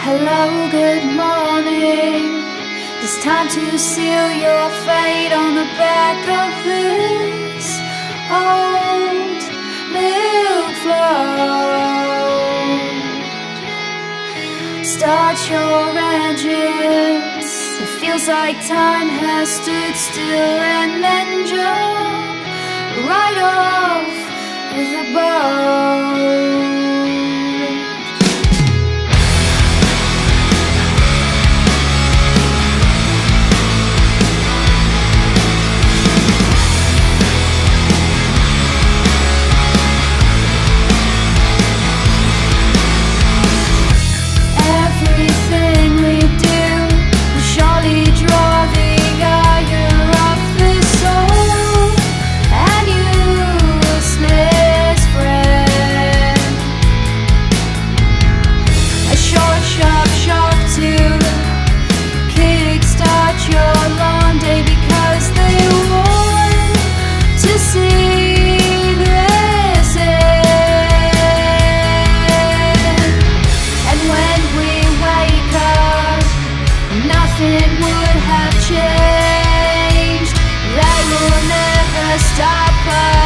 Hello, good morning. It's time to seal your fate on the back of this old milk float. Start your engines. It feels like time has stood still, and then jump right off the boat. Nothing would have changed. They will never stop us.